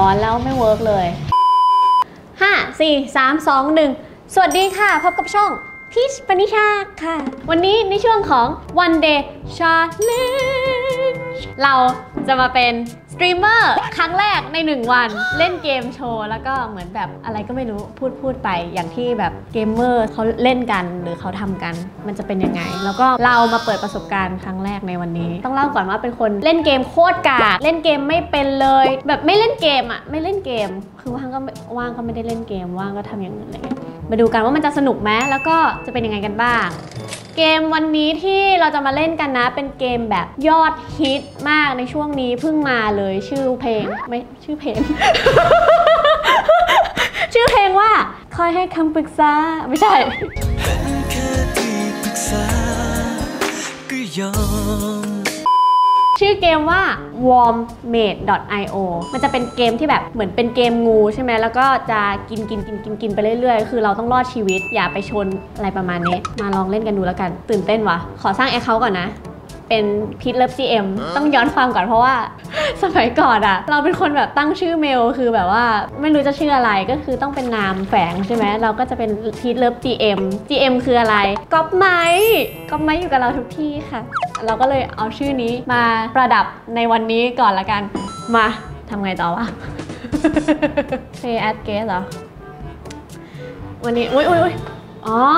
อนแล้วไม่เวิร์กเลย5 4 3 2 1สวัสดีค่ะพบกับช่องพีชปนิชาค่ะวันนี้ในช่วงของ One Day Challenge เราจะมาเป็นสตรีมเมอร์ครั้งแรกใน1วันเล่นเกมโชว์แล้วก็เหมือนแบบอะไรก็ไม่รู้พูดไปอย่างที่แบบเกมเมอร์เขาเล่นกันหรือเขาทำกันมันจะเป็นยังไงแล้วก็เรามาเปิดประสบการณ์ครั้งแรกในวันนี้ต้องเล่าก่อนว่าเป็นคนเล่นเกมโคตรกากเล่นเกมไม่เป็นเลยแบบไม่เล่นเกมอ่ะไม่เล่นเกมคือว่างก็ไม่ได้เล่นเกมว่างก็ทำอย่างอื่นอะไรเงี้ยมาดูกันว่ามันจะสนุกไหมแล้วก็จะเป็นยังไงกันบ้างเกมวันนี้ที่เราจะมาเล่นกันนะเป็นเกมแบบยอดฮิตมากในช่วงนี้เพิ่งมาเลยชื่อเพลงไม่ชื่อเพลง ชื่อเพลงว่าคอยให้คำปรึกษาไม่ใช่ชื่อเกมว่า warmmate.io มันจะเป็นเกมที่แบบเหมือนเป็นเกมงูใช่ไหมแล้วก็จะกินไปเรื่อยๆคือเราต้องรอดชีวิตอย่าไปชนอะไรประมาณนี้มาลองเล่นกันดูแล้วกันตื่นเต้นวะขอสร้าง account ก่อนนะเป็นพีทเลิฟ GM ต้องย้อนความก่อนเพราะว่าสมัยก่อนอะเราเป็นคนแบบตั้งชื่อเมลคือแบบว่าไม่รู้จะชื่ออะไรก็คือต้องเป็นนามแฝงใช่ไหมเราก็จะเป็นพีทเลิฟ GM คืออะไรก๊อปไมค์อยู่กับเราทุกที่ค่ะเราก็เลยเอาชื่อนี้มาประดับในวันนี้ก่อนละกันมาทำไงต่อวะ Play at guest เหรอวันนี้อุ้ยอ๋อ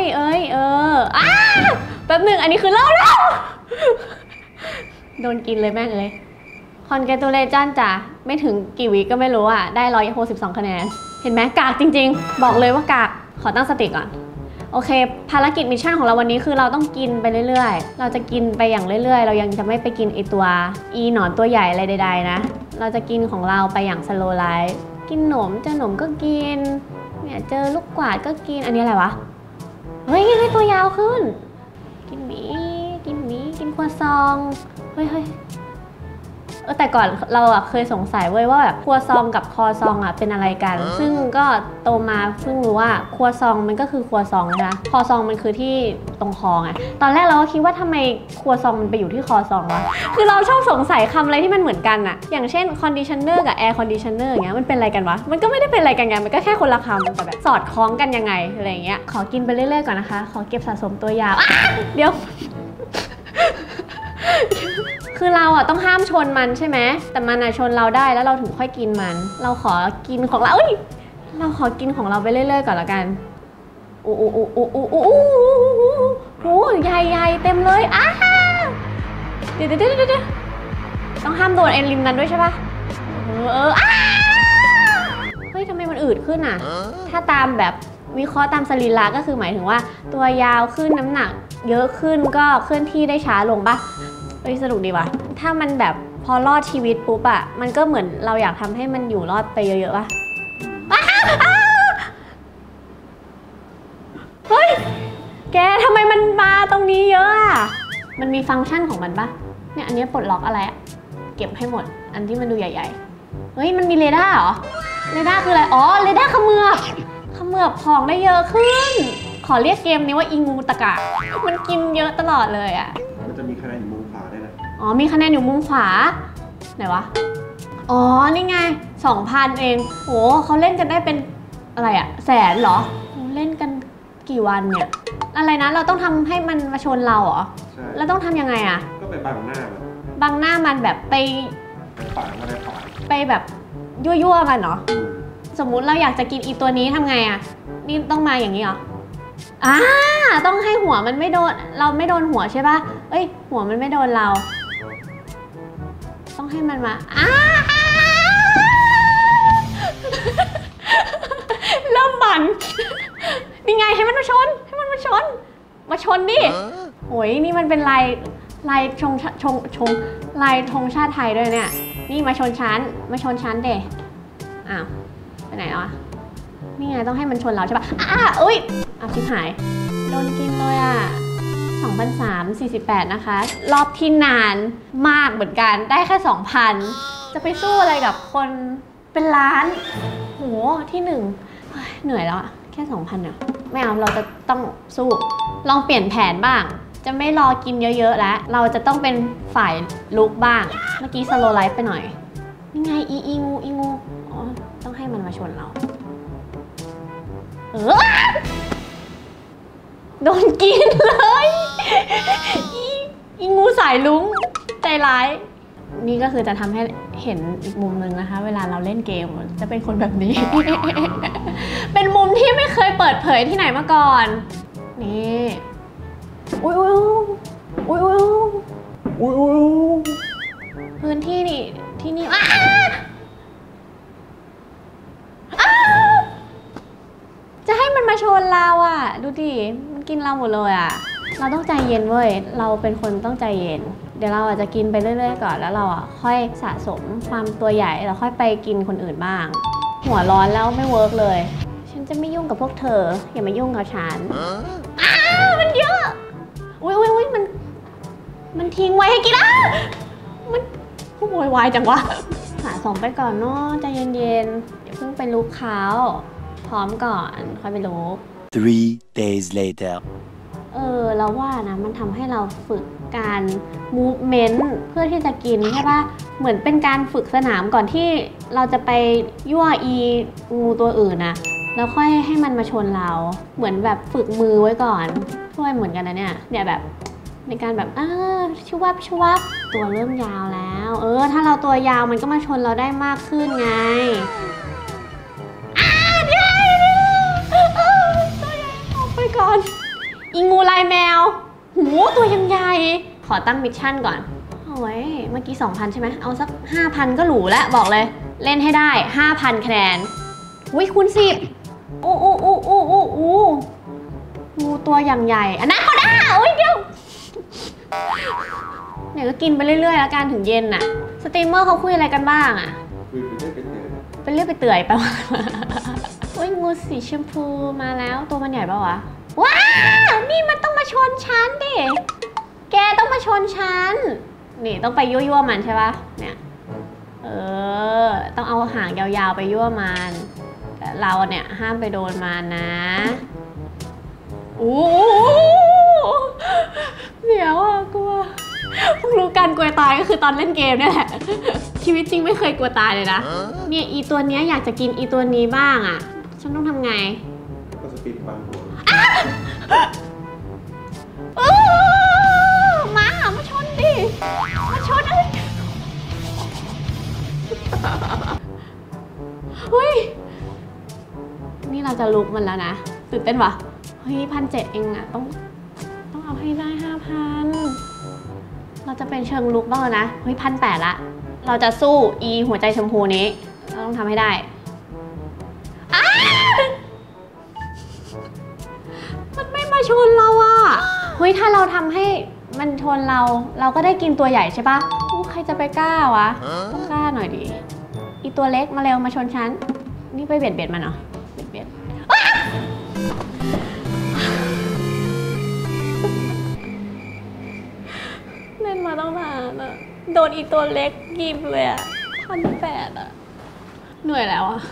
แป๊บหนึ่งอันนี้คือเล่าแล้วโดนกินเลยแม่งเลยCongratulations จ้ะไม่ถึงกี่วิก็ไม่รู้อ่ะได้162คะแนนเห็นไหมกากจริงๆบอกเลยว่ากากขอตั้งสติก่อนโอเคภารกิจมิชชั่นของเราวันนี้คือเราต้องกินไปเรื่อยๆเราจะกินไปอย่างเรื่อยๆเรายังจะไม่ไปกินไอตัวหนอนตัวใหญ่อะไรใดๆนะเราจะกินของเราไปอย่าง slow life กินหนมเจอหนมก็กินเนี่ยเจอลูกกวาดก็กินอันนี้อะไรวะเฮ้ยให้ตัวยาวขึ้นกินหมีกินครัวซองเฮ้ยแต่ก่อนเราอะเคยสงสัยเว้ยว่าแบบครัวซองกับคอซองอะเป็นอะไรกันซึ่งก็โตมาเพิ่งรู้ว่าครัวซองมันก็คือครัวซองนะคะคอซองมันคือที่ตรงคอไงตอนแรกเราก็คิดว่าทำไมครัวซองมันไปอยู่ที่คอซองวะคือเราชอบสงสัยคำอะไรที่มันเหมือนกันอะอย่างเช่นคอนดิชเนอร์กับแอร์คอนดิชเนอร์อย่างเงี้ยมันเป็นอะไรกันวะมันก็ไม่ได้เป็นอะไรกันไงมันก็แค่คนละคำแต่แบบสอดคล้องกันยังไงอะไรเงี้ยขอกินไปเรื่อยๆก่อนนะคะขอเก็บสะสมตัวยาวเดี๋ยวคือเราอ่ะต้องห้ามชนมันใช่ไหมแต่มันอ่ะชนเราได้แล้วเราถึงค่อยกินมันเราขอกินของเราเราขอกินของเราไปเรื่อยๆก่อนละกันโอ้ใหญ่เต็มเลยเดี๋ยวต้องห้ามโดนเอ็นริมนั้นด้วยใช่ปะเฮ้ยทำไมมันอืดขึ้นอ่ะถ้าตามแบบวิเคราะห์ตามสรีระก็คือหมายถึงว่าตัวยาวขึ้นน้ำหนักเยอะขึ้นก็เคลื่อนที่ได้ช้าลงปะสนุกดีว่ะถ้ามันแบบพอรอดชีวิตปุ๊บอะมันก็เหมือนเราอยากทำให้มันอยู่รอดไปเยอะๆป่ะเฮ้ยแกทำไมมันมาตรงนี้เยอะอะมันมีฟังก์ชันของมันปะเนี่ยอันนี้ปลดล็อกอะไรอะเก็บให้หมดอันที่มันดูใหญ่ๆเฮ้ยมันมีเรดาร์เหรอเรดาร์คืออะไรอ๋อเรดาร์เขมือบของได้เยอะขึ้นขอเรียกเกมนี้ว่าอีงูตะกะมันกินเยอะตลอดเลยอะมันจะมีคะแนนอยู่มุมขวาด้วยนะอ๋อมีคะแนนอยู่มุมขวาไหนวะอ๋อนี่ไง 2,000 เองโหเขาเล่นกันได้เป็นอะไรอะแสนเหรอเล่นกันกี่วันเนี่ยอะไรนะเราต้องทำให้มันมาชนเราเหรอใช่แล้วต้องทำยังไงอะก็ไปบังหน้ามันแบบไปฝังอะไรฝังไปแบบยั่วมันเหรอสมมุติเราอยากจะกินอีตัวนี้ทำไงอะนี่ต้องมาอย่างนี้เหรอต้องให้หัวมันไม่โดนเราไม่โดนหัวใช่ป่ะหัวมันไม่โดนเราต้องให้มันมาเริ่มบั่นนี่ไงให้มันมาชนดิโอ้ยนี่มันเป็นลายชงลายธงชาติไทยด้วยเนี่ยนี่มาชนชั้นเด้อ้าวไปไหนแล้วอะนี่ไงต้องให้มันชนเราใช่ป่ะชิบหายโดนกินเลยอ่ะ2,348นะคะรอบที่นานมากเหมือนกันได้แค่ 2,000 จะไปสู้อะไรกับคนเป็นล้านโหที่1เหนื่อยแล้วอะแค่ 2,000เนี่ยไม่เอาเราจะต้องสู้ลองเปลี่ยนแผนบ้างจะไม่รอกินเยอะๆแล้วเราจะต้องเป็นฝ่ายลุกบ้างเมื่อกี้สโลว์ไลฟ์ไปหน่อยนี่ไงอีงูอ๋อมันมาชนเราโดนกินเลยอีงูสายลุ้งใจร้ายนี่ก็คือจะทำให้เห็นอีกมุมหนึ่งนะคะ เวลาเราเล่นเกมจะเป็นคนแบบนี้ เป็นมุมที่ไม่เคยเปิดเผยที่ไหนมาก่อนนี่อุ้ยพื้นที่นี่ที่นี่จะให้มันมาชนเราอ่ะดูดิมันกินเราหมดเลยอ่ะเราต้องใจเย็นเว้ยเราเป็นคนต้องใจเย็นเดี๋ยวเราอาจจะกินไปเรื่อยๆก่อนแล้วเราอ่ะค่อยสะสมความตัวใหญ่แล้วค่อยไปกินคนอื่นบ้างหัวร้อนแล้วไม่เวิร์กเลยฉันจะไม่ยุ่งกับพวกเธออย่ามายุ่งกับฉันมันเยอะอุ้ยมันทิ้งไว้ให้กินมันโวยวายจังวะสะสมไปก่อนเนาะใจเย็นๆอย่าเพิ่งไปลุกเขาพร้อมก่อนค่อยไปลุก 3 days later เราว่านะมันทำให้เราฝึกการ movement เพื่อที่จะกินใช่ปะเหมือนเป็นการฝึกสนามก่อนที่เราจะไปยั่วงูตัวอื่นนะแล้วค่อยให้มันมาชนเราเหมือนแบบฝึกมือไว้ก่อนช่วยเหมือนกันนะเนี่ยแบบในการแบบชวับตัวเริ่มยาวแล้วถ้าเราตัวยาวมันก็มาชนเราได้มากขึ้นไงตัวใหญ่ออกไปก่อนอีงูลายแมวหูตัวยังใหญ่ขอตั้งมิชชั่นก่อนเอาไว้เมื่อกี้ 2,000 ใช่ไหมเอาสัก 5,000 ก็หรูแล้วบอกเลยเล่นให้ได้ 5,000 คะแนนคูณ 10งูตัวอย่างใหญ่อันนั้นก็ได้เดี๋ยวเนี่ยก็กินไปเรื่อยๆแล้วกันถึงเย็นน่ะสตรีมเมอร์เขาคุยอะไรกันบ้างอ่ะคุยไปเรื่อยไปเตื่อยไปว่างูสีชมพูมาแล้วตัวมันใหญ่ป่าววะว้าวนี่มันต้องมาชนฉันดิแกต้องมาชนฉันนี่ต้องไปยั่วมันใช่ปะเนี่ยต้องเอาหางยาวๆไปยั่วมันแต่เราเนี่ยห้ามไปโดนมันนะเดี๋ยวกลัวเพิ่งรู้การกลัวตายก็คือตอนเล่นเกมนี่แหละชีวิตจริงไม่เคยกลัวตายเลยนะเนี่ยอีตัวเนี้ยอยากจะกินอีตัวนี้บ้างอ่ะฉันต้องทำไงก็สปีดความหัวมาชนดิมาชนเลยเฮ้ยนี่เราจะลุกมันแล้วนะตื่นเต้นวะเฮ้ย1,700เองอะต้องเอาให้ได้ 5,000เราจะเป็นเชิงลุกบ้างแล้วนะเฮ้ย1,800ละเราจะสู้หัวใจชมพูนี้เราต้องทำให้ได้มันไม่มาชนเราอะเฮ้ยถ้าเราทำให้มันชนเราก็ได้กินตัวใหญ่ใช่ปะใครจะไปกล้าวะต้องกล้าหน่อยดิอีตัวเล็กมาเร็วมาชนฉันนี่ไปเบียดมันเหรอเบียดเล่นมาตั้งนานอะโดนอีตัวเล็กยิบเลยอะ1,800อะเหนื่อยแล้วอะ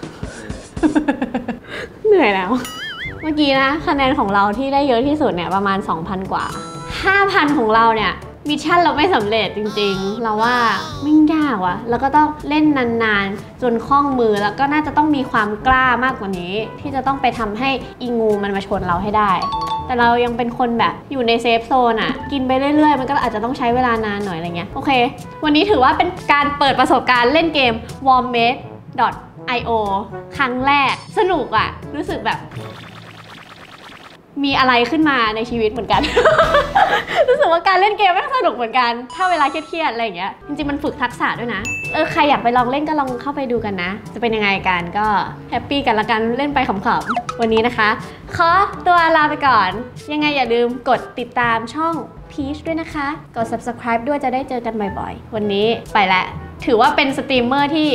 เหนื่อยแล้วเมื่อกี้นะคะแนนของเราที่ได้เยอะที่สุดเนี่ยประมาณ 2,000 กว่า 5,000 ของเราเนี่ยมิชชั่นเราไม่สำเร็จจริงๆเราว่าไม่ยากว่ะแล้วก็ต้องเล่นนานๆจนคล่องมือแล้วก็น่าจะต้องมีความกล้ามากกว่านี้ที่จะต้องไปทำให้อีงูมันมาชนเราให้ได้แต่เรายังเป็นคนแบบอยู่ในเซฟโซนอ่ะกินไปเรื่อยๆมันก็อาจจะต้องใช้เวลานานหน่อยอะไรเงี้ยโอเควันนี้ถือว่าเป็นการเปิดประสบการณ์เล่นเกม warmmate.io ครั้งแรกสนุกอ่ะรู้สึกแบบมีอะไรขึ้นมาในชีวิตเหมือนกัน รู้สึกว่าการเล่นเกมไม่สนุกเหมือนกันถ้าเวลาเครียดๆอะไรอย่างเงี้ยจริงๆมันฝึกทักษะด้วยนะใครอยากไปลองเล่นก็ลองเข้าไปดูกันนะจะเป็นยังไงกันก็แฮปปี้กันละกันเล่นไปขำๆวันนี้นะคะขอตัวลาไปก่อนยังไงอย่าลืมกดติดตามช่อง Peach ด้วยนะคะกด subscribe ด้วยจะได้เจอกันบ่อยๆวันนี้ไปแล้วถือว่าเป็นสตรีมเมอร์ที่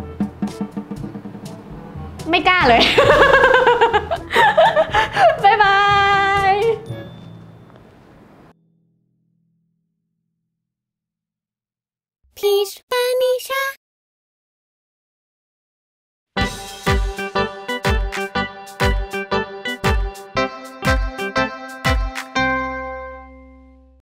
ไม่กล้าเลย บ๊ายบาย Peach ปานิชา